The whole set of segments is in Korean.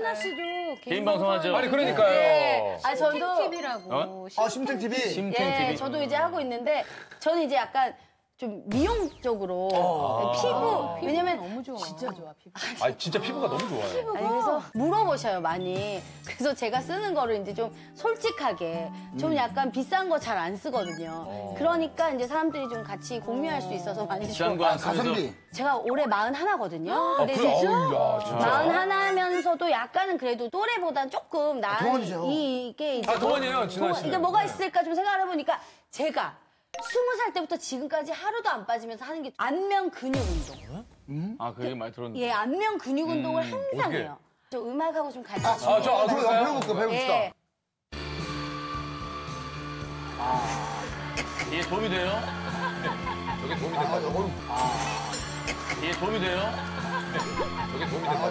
신아 씨도 개인 방송하죠. 아니 그러니까요. 네. 저도 TV라고. 심탱 TV. 예, 저도 이제 하고 있는데 저는 이제 약간 좀 미용 쪽으로 피부 왜냐면 너무 좋아. 진짜 좋아 피부. 아 진짜 피부가 너무 좋아요. 아니 그래서 물어보셔요 많이. 그래서 제가 쓰는 거를 이제 좀 솔직하게 좀 약간 비싼 거 잘 안 쓰거든요. 그러니까 이제 사람들이 좀 같이 공유할 수 있어서 많이 비싼 좋아요. 거안 쓰면서. 가성비. 제가 올해 41거든요. 근데 그래? 이제 어우, 야, 진짜. 41하면서도 약간은 그래도 또래보단 조금 나은 동안이죠. 이게 이제 동안이에요, 진아 씨는. 이게 뭐가 있을까 좀 생각을 해보니까 제가 20살 때부터 지금까지 하루도 안 빠지면서 하는 게 안면 근육 운동. 아, 그 얘기 많이 들었는데. 예, 안면 근육 운동을 항상 어떻게? 해요. 저 음악하고 좀 같이. 저 그럼 배워볼까. 예. 이게 도움이 돼요? 저게 도움이 된다. 이게 도움이 돼요? 저게 도움이 된다.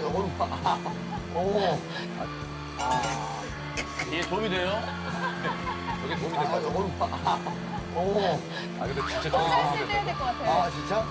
이게 도움이 돼요? 저게 도움이 된다. 아 근데 진짜 저게 도움이 된다. 해야 될 것 같아요. 아 진짜?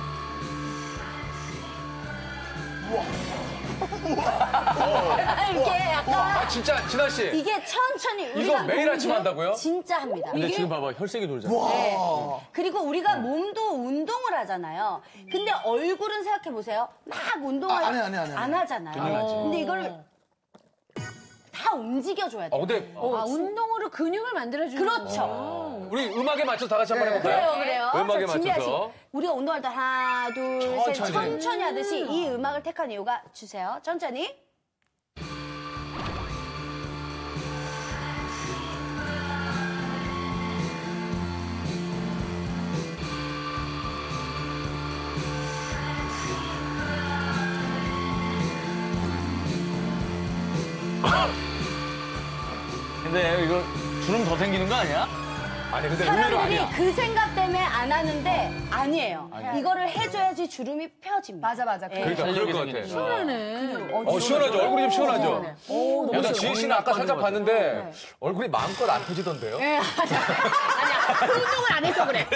이렇게 약간 아 진짜 진아 씨. 이게 천천히 이거 우리가 매일 아침 한다고요? 진짜 합니다. 근데 지금 봐봐, 혈색이 돌잖아. 네. 그리고 우리가 몸도 운동을 하잖아요. 근데 얼굴은 생각해 보세요. 막 운동을 안 해, 안 해, 안 해. 안 하잖아요. 큰일 나지. 근데 이걸 다 움직여줘야 돼요. 근데 운동으로 근육을 만들어주는 그렇죠. 우리 음악에 맞춰서 다 같이 한번 해볼까요? 그래요. 음악에 자, 준비하시고. 맞춰서. 우리가 운동할 때 하나, 둘, 셋 천천히. 천천히 하듯이 이 음악을 택한 이유가 주세요. 천천히. 근데 이거 주름 더 생기는 거 아니야? 아니 근데 의외로 사람들이 아니야. 그 생각 때문에 안 하는데 아니에요. 아니야. 이거를 해줘야지 주름이 펴집니다. 맞아. 그러니까 그럴 것 같아. 시원하네. 시원하죠. 얼굴이 좀 시원하죠. 오, 여자 지혜 씨는 아까 살짝 것 봤는데 얼굴이 마음껏 안 펴지던데요? 아니야. 운동을 안 해서 그래.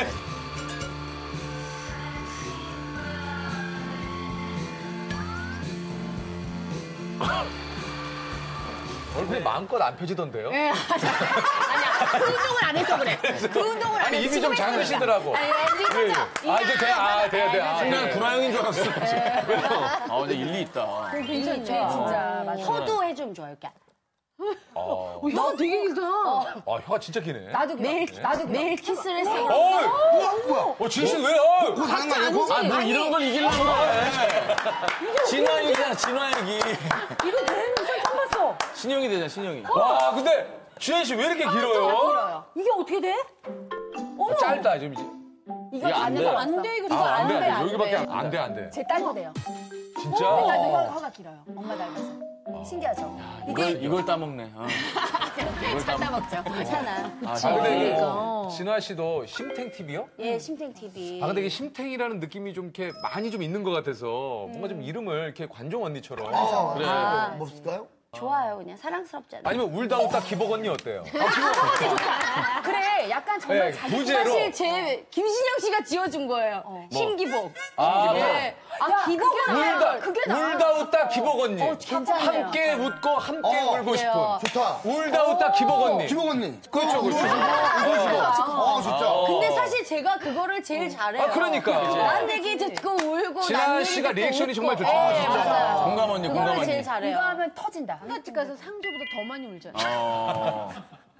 얼굴이 마음껏 안 펴지던데요? 아니야. 그 운동을 안 해서 그래. 그 운동을 안 아니 해서 입이 좀 작으시더라고. 아니, 예, 예. 아 이제 돼. 그냥 구라형인 줄 알았어. 아, 근데 일리 있다. 괜찮죠. 진짜 맞아. 혀도 해주면 좋아요. 이렇게. 혀 되게 길다. 아 혀가 진짜 기네. 나도 매일 매일 키스를 했어요. 뭐야? 지혜 씨는 왜요? 그거 가는 거 아니고? 아, 뭐 이런 걸 이기려고 그래. 진화역이잖아, 진화역이. 이거 되는 거 처음 봤어. 신형이 되잖아, 신형이. 와 근데 지혜 씨 왜 이렇게 길어요? 길어요. 이게 어떻게 돼? 짧다 좀 이제. 이거 이게 안 안 돼. 돼서 안 돼, 이거. 안 돼. 안 여기밖에 돼. 안 돼, 안 돼. 제 딸도 돼요. 진짜? 딸도 혀가 길어요. 엄마 닮아서. 신기하죠? 이걸 따먹네. 이걸 갖다 먹죠. 괜찮아. 아 근데 이게 그러니까. 진아 씨도 심탱 TV요? 예, 심탱 TV. 아 근데 이게 심탱이라는 느낌이 좀 이렇게 많이 좀 있는 것 같아서 뭔가 좀 이름을 이렇게 관종 언니처럼 그래. 뭐 없을까요? 좋아요, 그냥 사랑스럽잖아요. 아니면 울다 웃다 기복 언니 어때요? 그래, 약간 정말 네, 자기 부제로 사실 제 김신영 씨가 지어준 거예요. 심기복. 아, 예. 아, 기복은 울다 웃다 기복 언니 괜찮아요. 함께 웃고 함께 울고 싶은 그래요. 좋다. 울다 웃다 기복 언니 기복 언니. 그렇죠. 진짜. 근데 사실 제가 그거를 제일 잘해요. 아 그러니까 난 얘기 듣고 울고 진아 난 얘기 씨가 듣고 리액션이 웃고. 정말 좋죠. 예, 아, 진짜. 맞아요. 공감 언니, 공감 그거를 언니. 제일 잘해요. 이거 하면 터진다. 집 가서 상조보다 더 많이 울잖아.